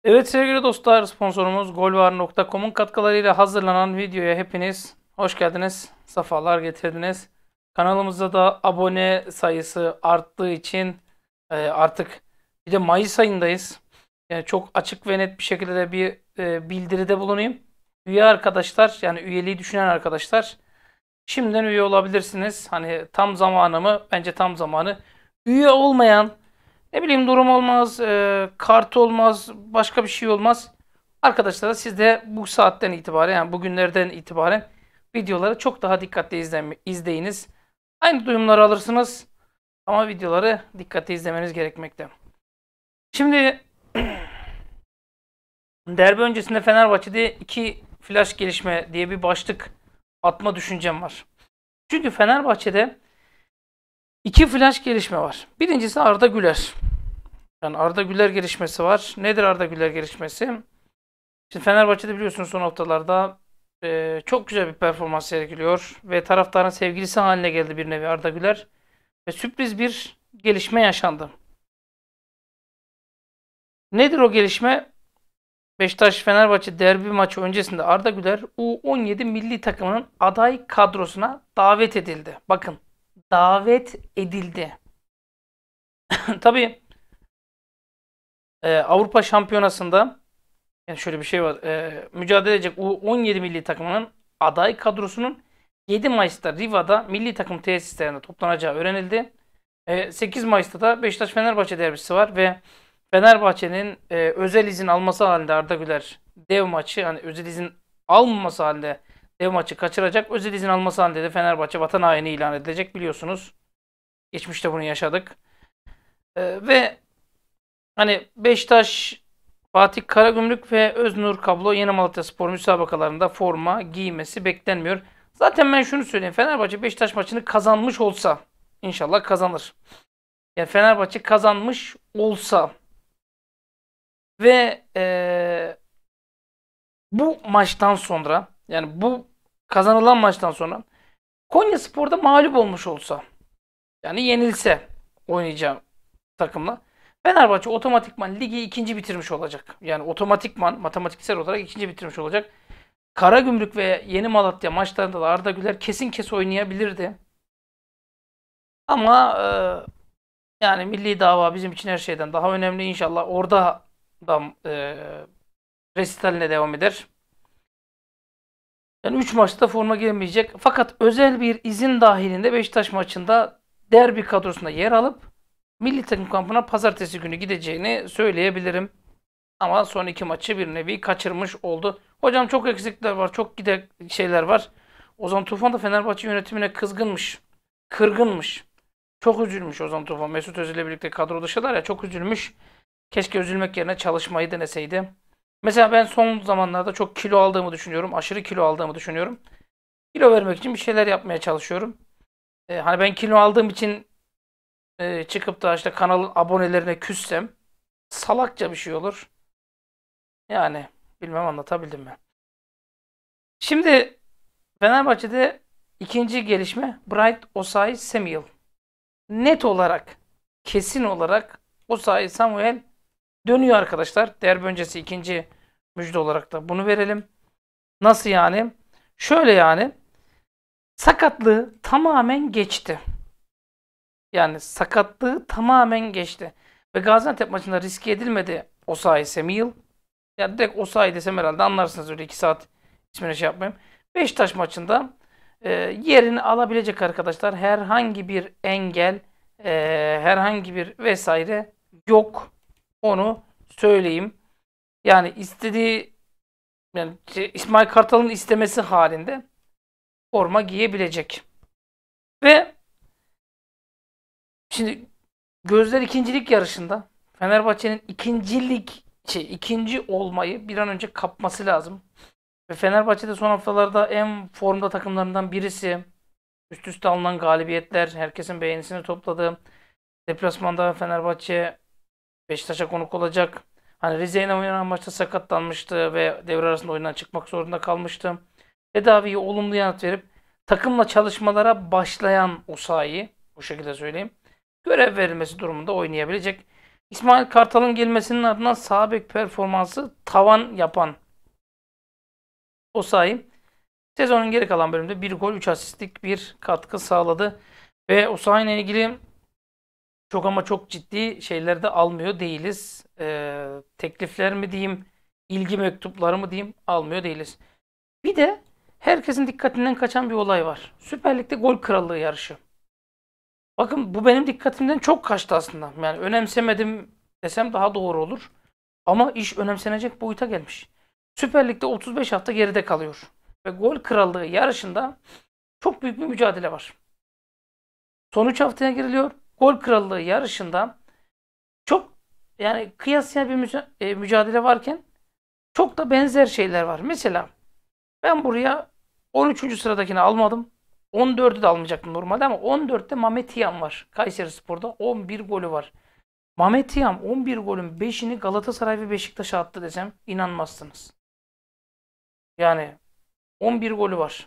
Evet sevgili dostlar, sponsorumuz golvar.com'un katkılarıyla hazırlanan videoya hepiniz hoş geldiniz, sefalar getirdiniz. Kanalımızda da abone sayısı arttığı için artık bir de Mayıs ayındayız. Yani çok açık ve net bir şekilde de bir bildiride bulunayım. Üye arkadaşlar, yani üyeliği düşünen arkadaşlar şimdiden üye olabilirsiniz. Hani tam zamanı mı? Bence tam zamanı. Üye olmayan, ne bileyim, durum olmaz, kart olmaz, başka bir şey olmaz. Arkadaşlar siz de bu saatten itibaren, yani bugünlerden itibaren videoları çok daha dikkatli izleyiniz. Aynı duyumları alırsınız ama videoları dikkatli izlemeniz gerekmekte. Şimdi derbi öncesinde Fenerbahçe'de iki flash gelişme diye bir başlık atma düşüncem var. Çünkü Fenerbahçe'de iki flash gelişme var. Birincisi Arda Güler. Yani Arda Güler gelişmesi var. Nedir Arda Güler gelişmesi? Şimdi Fenerbahçe'de biliyorsunuz son haftalarda çok güzel bir performans sergiliyor ve taraftarın sevgilisi haline geldi bir nevi Arda Güler ve sürpriz bir gelişme yaşandı. Nedir o gelişme? Beşiktaş-Fenerbahçe derbi maçı öncesinde Arda Güler U17 milli takımının aday kadrosuna davet edildi. Bakın, davet edildi. Tabii Avrupa Şampiyonası'nda, yani şöyle bir şey var. Mücadele edecek U17 milli takımının aday kadrosunun 7 Mayıs'ta Riva'da milli takım tesislerinde toplanacağı öğrenildi. 8 Mayıs'ta da Beşiktaş-Fenerbahçe derbisi var ve Fenerbahçe'nin özel izin alması halinde Arda Güler dev maçı, hani özel izin almaması halinde dev maçı kaçıracak. Özel izin alması halinde de Fenerbahçe vatan haini ilan edilecek, biliyorsunuz. Geçmişte bunu yaşadık. Ve hani Beşiktaş, Fatih Karagümrük ve Öznur Kablo Yeni Malatyaspor müsabakalarında forma giymesi beklenmiyor. Zaten ben şunu söyleyeyim. Fenerbahçe Beşiktaş maçını kazanmış olsa, inşallah kazanır. Yani Fenerbahçe kazanmış olsa ve bu maçtan sonra, yani bu kazanılan maçtan sonra Konyaspor'da mağlup olmuş olsa, yani yenilse oynayacağı takımla, Fenerbahçe otomatikman ligi ikinci bitirmiş olacak. Yani otomatikman, matematiksel olarak ikinci bitirmiş olacak. Karagümrük ve Yeni Malatya maçlarında da Arda Güler kesin kes oynayabilirdi. Ama yani milli dava bizim için her şeyden daha önemli. İnşallah orada da resitaline devam eder. Yani 3 maçta forma girmeyecek. Fakat özel bir izin dahilinde Beşiktaş maçında derbi kadrosunda yer alıp milli takım kampına pazartesi günü gideceğini söyleyebilirim. Ama son iki maçı bir nevi kaçırmış oldu. Hocam çok eksikler var, çok gide şeyler var. Ozan Tufan da Fenerbahçe yönetimine kızgınmış, kırgınmış. Çok üzülmüş Ozan Tufan. Mesut Özil ile birlikte kadro dışılar ya, çok üzülmüş. Keşke üzülmek yerine çalışmayı deneseydi. Mesela ben son zamanlarda çok kilo aldığımı düşünüyorum. Aşırı kilo aldığımı düşünüyorum. Kilo vermek için bir şeyler yapmaya çalışıyorum. Hani ben kilo aldığım için çıkıp da işte kanalın abonelerine küssem salakça bir şey olur. Yani bilmem anlatabildim mi? Şimdi Fenerbahçe'de ikinci gelişme Bright Osayi Samuel. Net olarak, kesin olarak Osayi Samuel dönüyor arkadaşlar. Derbi öncesi ikinci müjde olarak da bunu verelim. Nasıl yani? Şöyle yani. Sakatlığı tamamen geçti. Yani sakatlığı tamamen geçti. Ve Gaziantep maçında riske edilmedi Osayi Samuel. Ya direkt Osayi desem herhalde anlarsınız, öyle 2 saat ismini şey yapmayayım. Beşiktaş maçında yerini alabilecek arkadaşlar. Herhangi bir engel, herhangi bir vesaire yok. Onu söyleyeyim. Yani istediği, yani İsmail Kartal'ın istemesi halinde forma giyebilecek. Ve şimdi gözler ikincilik yarışında. Fenerbahçe'nin ikinci olmayı bir an önce kapması lazım. Ve Fenerbahçe'de son haftalarda en formda takımlarından birisi. Üst üste alınan galibiyetler, herkesin beğenisini topladı. Deplasmanda Fenerbahçe Beşiktaş'a konuk olacak. Hani Rize'yle oynanan maçta sakatlanmıştı ve devre arasında oyundan çıkmak zorunda kalmıştı. Tedaviye olumlu yanıt verip takımla çalışmalara başlayan Osayi, bu şekilde söyleyeyim, görev verilmesi durumunda oynayabilecek. İsmail Kartal'ın gelmesinin ardından sağ bek performansı tavan yapan Osayi sezonun geri kalan bölümünde 1 gol 3 asistlik bir katkı sağladı. Ve Osayi ile ilgili çok ama çok ciddi şeyler de almıyor değiliz. Teklifler mi diyeyim, ilgi mektupları mı diyeyim, almıyor değiliz. Bir de herkesin dikkatinden kaçan bir olay var. Süper Lig'de gol krallığı yarışı. Bakın bu benim dikkatimden çok kaçtı aslında. Yani önemsemedim desem daha doğru olur. Ama iş önemsenecek boyuta gelmiş. Süper Lig'de 35 hafta geride kalıyor. Ve gol krallığı yarışında çok büyük bir mücadele var. Son 3 haftaya giriliyor. Gol krallığı yarışında çok yani kıyasıya bir mücadele varken çok da benzer şeyler var. Mesela ben buraya 13. sıradakini almadım. 14'ü de almayacaktım normalde ama 14'te Mehmet Hiyam var. Kayserispor'da 11 golü var. Mehmet Hiyam 11 golün 5'ini Galatasaray ve Beşiktaş'a attı desem inanmazsınız. Yani 11 golü var.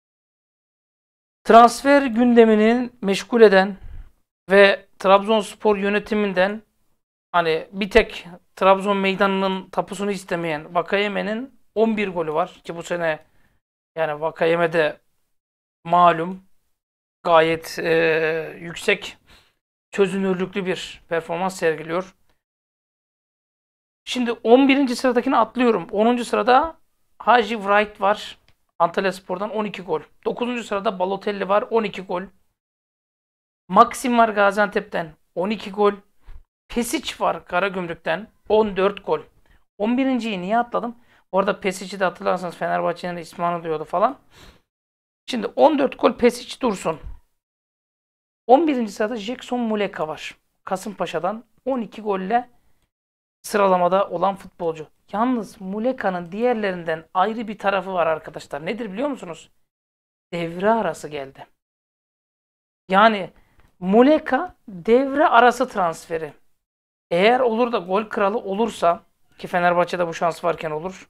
Transfer gündemini meşgul eden ve Trabzonspor yönetiminden hani bir tek Trabzon meydanının tapusunu istemeyen Vakayeme'nin 11 golü var. Ki bu sene yani Vakayeme de malum gayet yüksek çözünürlüklü bir performans sergiliyor. Şimdi 11. sıradakini atlıyorum. 10. sırada Haji Wright var. Antalyaspor'dan 12 gol. 9. sırada Balotelli var 12 gol. Maxim var Gaziantep'ten 12 gol. Pesic var Karagümrük'ten 14 gol. 11.yi niye atladım? Orada Pesic'i de hatırlarsanız Fenerbahçe'nin ismi anılıyordu falan. Şimdi 14 gol Pesic dursun. 11. sırada Jackson Muleka var. Kasımpaşa'dan 12 golle sıralamada olan futbolcu. Yalnız Muleka'nın diğerlerinden ayrı bir tarafı var arkadaşlar. Nedir biliyor musunuz? Devre arası geldi. Yani Muleka devre arası transferi. Eğer olur da gol kralı olursa ki Fenerbahçe'de bu şans varken olur.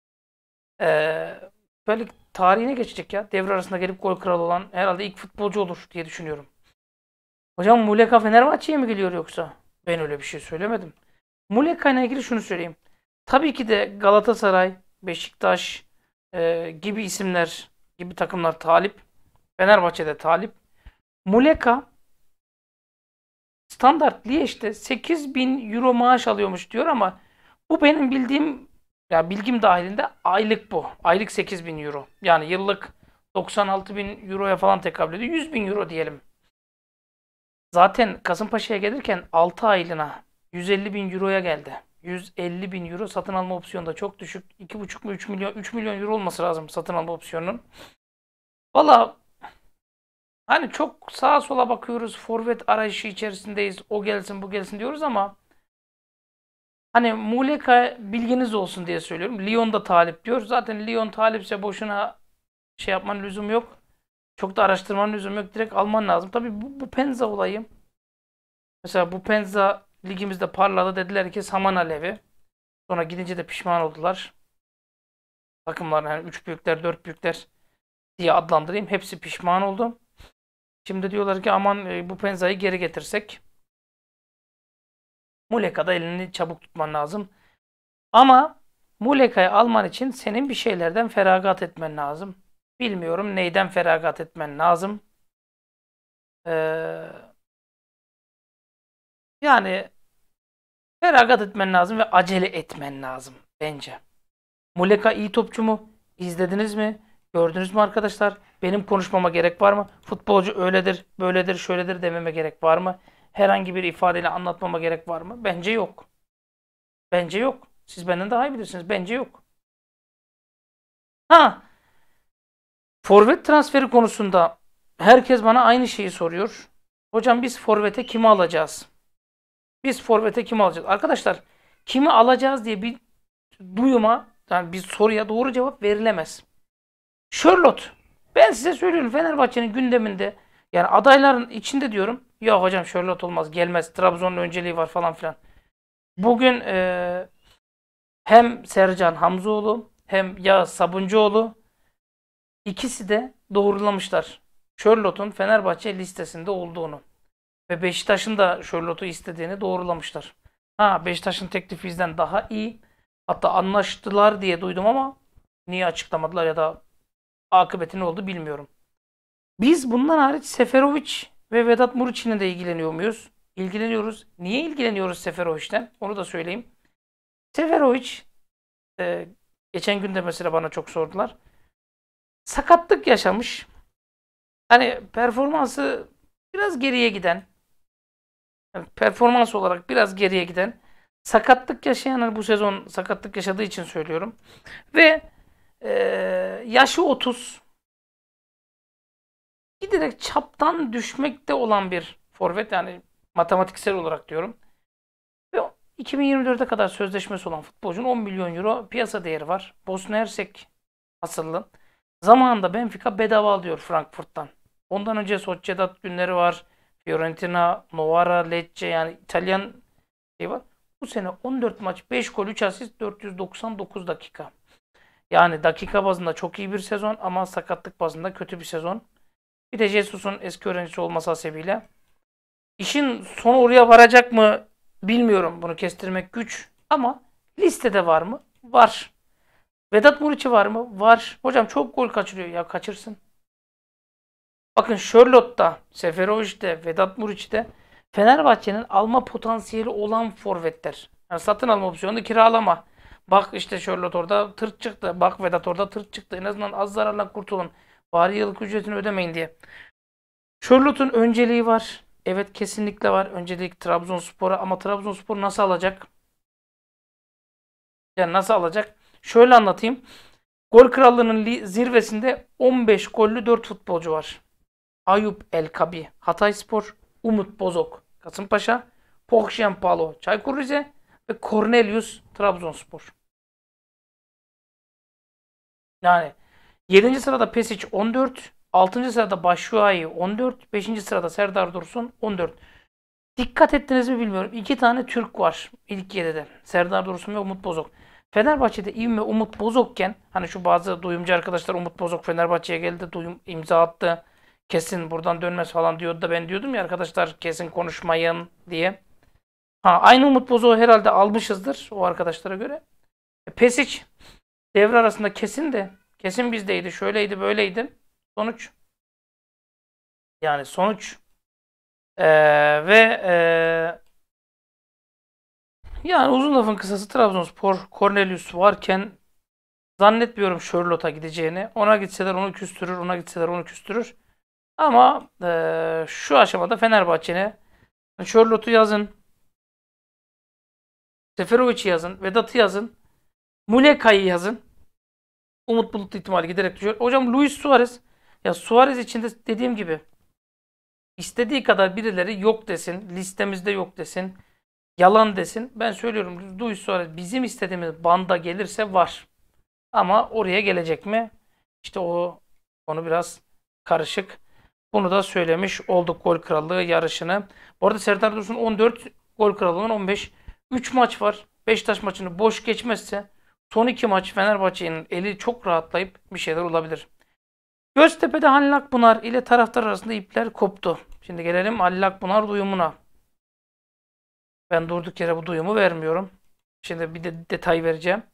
Böyle tarihine geçecek ya. Devre arasında gelip gol kralı olan herhalde ilk futbolcu olur diye düşünüyorum. Hocam Muleka Fenerbahçe'ye mi geliyor yoksa? Ben öyle bir şey söylemedim. Muleka ile ilgili şunu söyleyeyim. Tabii ki de Galatasaray, Beşiktaş gibi isimler, gibi takımlar talip. Fenerbahçe'de talip. Muleka standart Liège'de 8.000 euro maaş alıyormuş diyor ama bu benim bildiğim ya bilgim dahilinde aylık bu. Aylık 8.000 euro. Yani yıllık 96.000 euroya falan tekabül ediyor. 100.000 euro diyelim. Zaten Kasımpaşa'ya gelirken 6 aylığına 150.000 euroya geldi. 150.000 euro satın alma opsiyonu da çok düşük. 2,5 mu 3 milyon 3 milyon euro olması lazım satın alma opsiyonunun. Valla hani çok sağa sola bakıyoruz. Forvet arayışı içerisindeyiz. O gelsin bu gelsin diyoruz ama hani Muleka bilginiz olsun diye söylüyorum. Lyon da talip diyor. Zaten Lyon talipse boşuna şey yapmanın lüzumu yok. Çok da araştırmanın lüzumu yok. Direkt alman lazım. Tabii bu Penza olayı. Mesela bu Penza ligimizde parladı. Dediler ki saman alevi. Sonra gidince de pişman oldular. Takımlar yani 3 büyükler 4 büyükler diye adlandırayım. Hepsi pişman oldu. Şimdi diyorlar ki aman bu Penza'yı geri getirsek. Muleka'da elini çabuk tutman lazım. Ama Muleka'yı alman için senin bir şeylerden feragat etmen lazım. Bilmiyorum neyden feragat etmen lazım. Ee, yani feragat etmen lazım ve acele etmen lazım bence. Muleka iyi topçu mu? İzlediniz mi? Gördünüz mü arkadaşlar? Benim konuşmama gerek var mı? Futbolcu öyledir, böyledir, şöyledir dememe gerek var mı? Herhangi bir ifadeyle anlatmama gerek var mı? Bence yok. Bence yok. Siz benden daha iyi bilirsiniz. Bence yok. Ha, forvet transferi konusunda herkes bana aynı şeyi soruyor. Hocam biz forvete kimi alacağız? Biz forvete kimi alacağız? Arkadaşlar kimi alacağız diye bir duyuma yani bir soruya doğru cevap verilemez. Charlotte. Ben size söylüyorum Fenerbahçe'nin gündeminde yani adayların içinde diyorum. Ya hocam Charlotte olmaz gelmez. Trabzon'un önceliği var falan filan. Bugün hem Sercan Hamzoğlu hem Yağız Sabuncuoğlu ikisi de doğrulamışlar. Charlotte'un Fenerbahçe listesinde olduğunu ve Beşiktaş'ın da Charlotte'u istediğini doğrulamışlar. Ha, Beşiktaş'ın teklifi bizden daha iyi. Hatta anlaştılar diye duydum ama niye açıklamadılar ya da akıbeti ne oldu bilmiyorum. Biz bundan hariç Seferovic ve Vedat Muriç'le de ilgileniyor muyuz? İlgileniyoruz. Niye ilgileniyoruz Seferovic'ten? Onu da söyleyeyim. Seferovic e, geçen gün de mesela bana çok sordular. Sakatlık yaşamış. Hani performansı biraz geriye giden, yani performans olarak biraz geriye giden, sakatlık yaşayan, hani bu sezon sakatlık yaşadığı için söylüyorum. Ve e, yaşı 30, giderek çaptan düşmekte olan bir forvet, yani matematiksel olarak diyorum. Ve 2024'e kadar sözleşmesi olan futbolcunun 10 milyon euro piyasa değeri var. Bosna Hersek asıllı. Zamanında Benfica bedava alıyor Frankfurt'tan. Ondan önce Sociedad günleri var. Fiorentina, Novara, Lecce, yani İtalyan şey var. Bu sene 14 maç, 5 gol, 3 asist, 499 dakika. Yani dakika bazında çok iyi bir sezon ama sakatlık bazında kötü bir sezon. Bir de Jesus'un eski öğrencisi olması hasebiyle. İşin sonu oraya varacak mı bilmiyorum. Bunu kestirmek güç. Ama listede var mı? Var. Vedat Muriç'i var mı? Var. Hocam çok gol kaçırıyor. Ya kaçırsın. Bakın Charlotte'da, Seferovic'de, Vedat Muriç'te Fenerbahçe'nin alma potansiyeli olan forvetler. Yani satın alma opsiyonu, kiralama. Bak işte Charlotte orada tırt çıktı. Bak Vedat orada tırt çıktı. En azından az zararla kurtulun. Bari yıllık ücretini ödemeyin diye. Charlotte'un önceliği var. Evet, kesinlikle var. Öncelik Trabzonspor'a, ama Trabzonspor nasıl alacak? Yani nasıl alacak? Şöyle anlatayım. Gol krallığının zirvesinde 15 gollü 4 futbolcu var. Ayup El Kabi, Hatayspor; Umut Bozok, Kasımpaşa; Pohşenpalo, Çaykur Rize ve Cornelius, Trabzonspor. Yani 7. sırada Pesic 14, 6. sırada Başşuayi 14, 5. sırada Serdar Dursun 14. Dikkat ettiniz mi bilmiyorum. İki tane Türk var ilk 7'de. Serdar Dursun ve Umut Bozok. Fenerbahçe'de İvme Umut Bozok'ken, hani şu bazı duyumcu arkadaşlar Umut Bozok Fenerbahçe'ye geldi, duyum imza attı, kesin buradan dönmez falan diyordu da ben diyordum ya arkadaşlar kesin konuşmayın diye. Ha, aynı Umut Bozok'u herhalde almışızdır o arkadaşlara göre. Pesic devre arasında kesin de, kesin bizdeydi, şöyleydi böyleydi. Sonuç, yani sonuç ve yani uzun lafın kısası, Trabzonspor Cornelius varken zannetmiyorum Charlotte'a gideceğini. Ona gitseler onu küstürür, ona gitseler onu küstürür. Ama şu aşamada Fenerbahçe'ne Charlotte'u yazın, Seferovic'i yazın, Vedat'ı yazın, Muleka'yı yazın. Umut Bulut ihtimali giderek düşüyor. Hocam Luis Suarez. Ya Suarez için de dediğim gibi istediği kadar birileri yok desin, listemizde yok desin, yalan desin. Ben söylüyorum, Luis Suarez bizim istediğimiz banda gelirse var. Ama oraya gelecek mi? İşte o konu biraz karışık. Bunu da söylemiş olduk, gol krallığı yarışını. Bu arada Serdar Dursun 14, gol krallığının 15. 3 maç var. Beşiktaş maçını boş geçmezse son 2 maç Fenerbahçe'nin eli çok rahatlayıp bir şeyler olabilir. Göztepe'de Halil Akpınar ile taraftar arasında ipler koptu. Şimdi gelelim Halil Akpınar duyumuna. Ben durduk yere bu duyumu vermiyorum. Şimdi bir de detay vereceğim.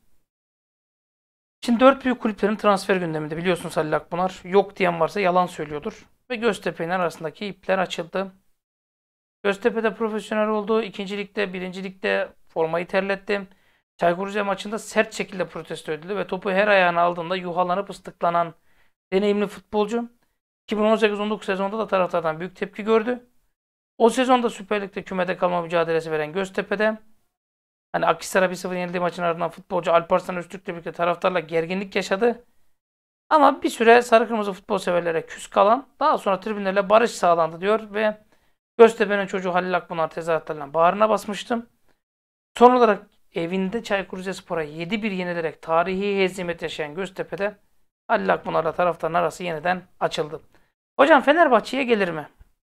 Şimdi 4 büyük kulüplerin transfer gündeminde, biliyorsunuz Halil Akpınar. Yok diyen varsa yalan söylüyordur. Ve Göztepe'nin arasındaki ipler açıldı. Göztepe'de profesyonel oldu. 2. ligde, 1. ligde formayı terletti. Çaykur Rize maçında sert şekilde protesto edildi ve topu her ayağına aldığında yuhalanıp ıslıklanan deneyimli futbolcu 2018-19 sezonunda da taraftardan büyük tepki gördü. O sezonda Süper Lig'de kümede kalma mücadelesi veren Göztepe'de, hani Akhisar'a 1-0 yenildiği maçın ardından futbolcu Alparslan Öztürk'le birlikte taraftarla gerginlik yaşadı. Ama bir süre sarı kırmızı futbol severlere küs kalan, daha sonra tribünlerle barış sağlandı diyor ve Göztepe'nin çocuğu Halil Akpınar tezahüratlarla bağrına basmıştım. Son olarak evinde Çaykur Rizespor'a 7-1 yenilerek tarihi hezimet yaşayan Göztepe'de Halil Akpınar'la taraftarın arası yeniden açıldı. Hocam Fenerbahçe'ye gelir mi?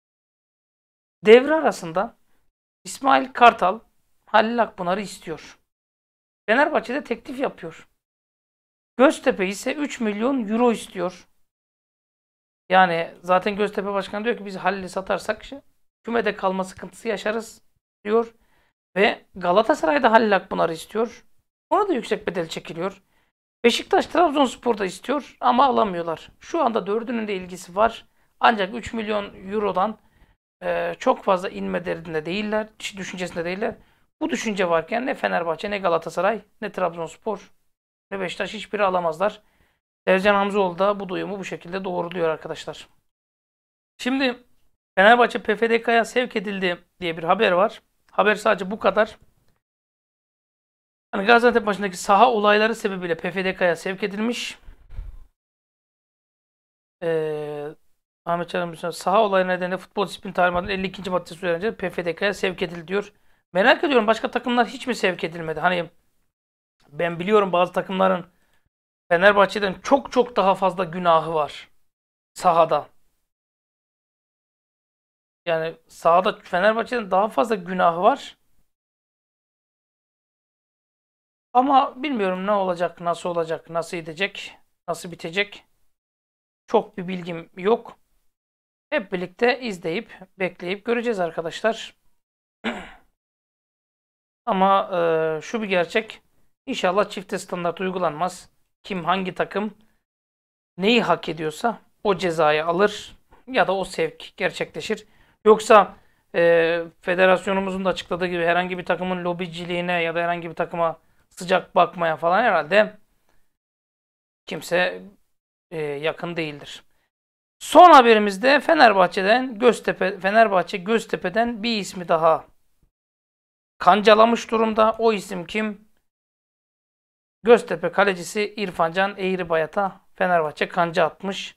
Devre arasında İsmail Kartal Halil Akpınar'ı istiyor. Fenerbahçe'de teklif yapıyor. Göztepe ise 3 milyon euro istiyor. Yani zaten Göztepe Başkanı diyor ki biz Halil'i satarsak kümede kalma sıkıntısı yaşarız diyor. Ve Galatasaray'da Halil Akpınar'ı istiyor. Ona da yüksek bedel çekiliyor. Beşiktaş Trabzonspor'da istiyor ama alamıyorlar. Şu anda dördünün de ilgisi var. Ancak 3 milyon eurodan çok fazla inme derdinde değiller. Düşüncesinde değiller. Bu düşünce varken ne Fenerbahçe, ne Galatasaray, ne Trabzonspor, ne Beşiktaş hiçbiri alamazlar. Ercan Hamzoğlu da bu duyumu bu şekilde doğruluyor arkadaşlar. Şimdi Fenerbahçe PFDK'ya sevk edildi diye bir haber var. Haber sadece bu kadar. Hani Gaziantep maçındaki saha olayları sebebiyle PFDK'ya sevk edilmiş. Ahmet Çağrı saha olayı nedeniyle futbol disiplin talimatının 52. maddesi uyarınca PFDK'ya sevk edildi diyor. Merak ediyorum başka takımlar hiç mi sevk edilmedi? Hani ben biliyorum bazı takımların Fenerbahçe'den çok çok daha fazla günahı var sahada. Yani sahada Fenerbahçe'den daha fazla günahı var. Ama bilmiyorum ne olacak, nasıl olacak, nasıl gidecek, nasıl bitecek. Çok bir bilgim yok. Hep birlikte izleyip, bekleyip göreceğiz arkadaşlar. Ama şu bir gerçek. İnşallah çifte standart uygulanmaz. Kim hangi takım neyi hak ediyorsa o cezayı alır ya da o sevk gerçekleşir. Yoksa federasyonumuzun da açıkladığı gibi herhangi bir takımın lobiciliğine ya da herhangi bir takıma sıcak bakmaya falan herhalde kimse yakın değildir. Son haberimizde Fenerbahçe Göztepe'den bir ismi daha kancalamış durumda. O isim kim? Göztepe kalecisi İrfancan Eğribayat'a Fenerbahçe kanca atmış.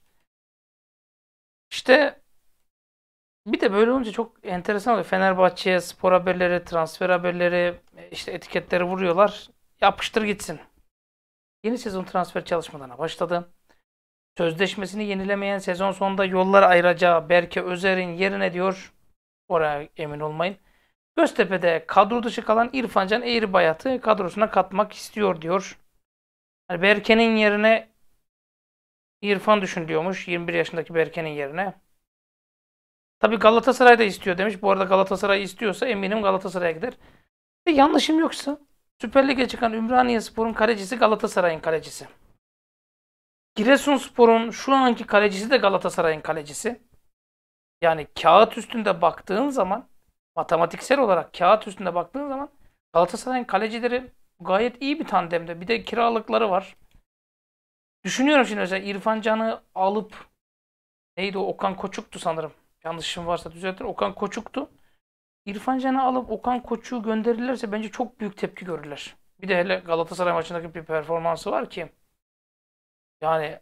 İşte bir de böyle olunca çok enteresan oluyor. Fenerbahçe'ye spor haberleri, transfer haberleri, işte etiketleri vuruyorlar. Yapıştır gitsin. Yeni sezon transfer çalışmalarına başladı. Sözleşmesini yenilemeyen sezon sonunda yollar ayıracağı Berke Özer'in yerine diyor. Oraya emin olmayın. Göztepe'de kadro dışı kalan İrfancan Eğribayat'ı kadrosuna katmak istiyor diyor. Yani Berke'nin yerine İrfan düşünülüyormuş. 21 yaşındaki Berke'nin yerine. Tabii Galatasaray da istiyor demiş. Bu arada Galatasaray istiyorsa eminim Galatasaray'a gider. Yanlışım yoksa Süper Lig'e çıkan Ümraniyespor'un kalecisi Galatasaray'ın kalecisi. Giresunspor'un şu anki kalecisi de Galatasaray'ın kalecisi. Yani kağıt üstünde baktığın zaman, matematiksel olarak kağıt üstünde baktığın zaman Galatasaray'ın kalecileri gayet iyi bir tandemde. Bir de kiralıkları var. Düşünüyorum şimdi mesela İrfan Can'ı alıp neydi o Okan Koçuk'tu sanırım. Yanlışım varsa düzeltir. Okan Koçuk'tu. İrfan Can'ı alıp Okan Koçuk'u gönderirlerse bence çok büyük tepki görürler. Bir de hele Galatasaray maçındaki bir performansı var ki yani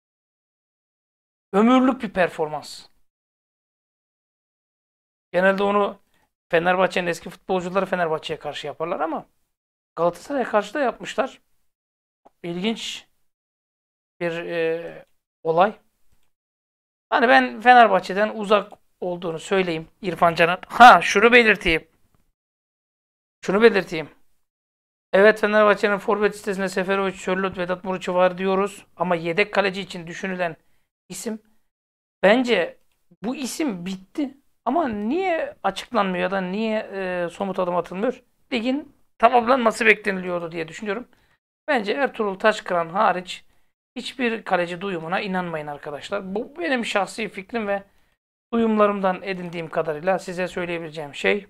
ömürlük bir performans. Genelde onu Fenerbahçe'nin eski futbolcuları Fenerbahçe'ye karşı yaparlar ama Galatasaray'a karşı da yapmışlar. İlginç bir olay. Hani ben Fenerbahçe'den uzak olduğunu söyleyeyim İrfan Can'ın. Ha şunu belirteyim. Şunu belirteyim. Evet Fenerbahçe'nin forvet listesinde Seferovic, Sörloth, Vedat Muriç'i var diyoruz. Ama yedek kaleci için düşünülen isim bence bu isim bitti. Ama niye açıklanmıyor ya da niye somut adım atılmıyor? Ligin tamamlanması bekleniliyordu diye düşünüyorum. Bence Ertuğrul Taşkıran hariç hiçbir kaleci duyumuna inanmayın arkadaşlar. Bu benim şahsi fikrim ve duyumlarımdan edindiğim kadarıyla size söyleyebileceğim şey.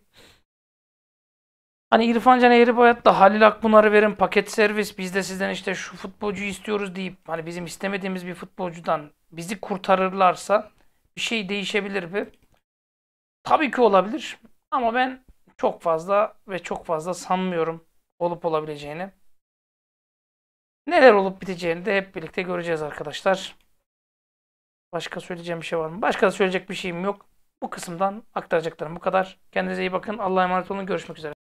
Hani İrfan Can Eğribayat'la Halil Akpınar'ı verin paket servis biz de sizden işte şu futbolcuyu istiyoruz deyip hani bizim istemediğimiz bir futbolcudan bizi kurtarırlarsa bir şey değişebilir mi? Tabii ki olabilir ama ben çok fazla ve çok fazla sanmıyorum olup olabileceğini. Neler olup biteceğini de hep birlikte göreceğiz arkadaşlar. Başka söyleyeceğim bir şey var mı? Başka da söyleyecek bir şeyim yok. Bu kısımdan aktaracaklarım bu kadar. Kendinize iyi bakın. Allah'a emanet olun. Görüşmek üzere.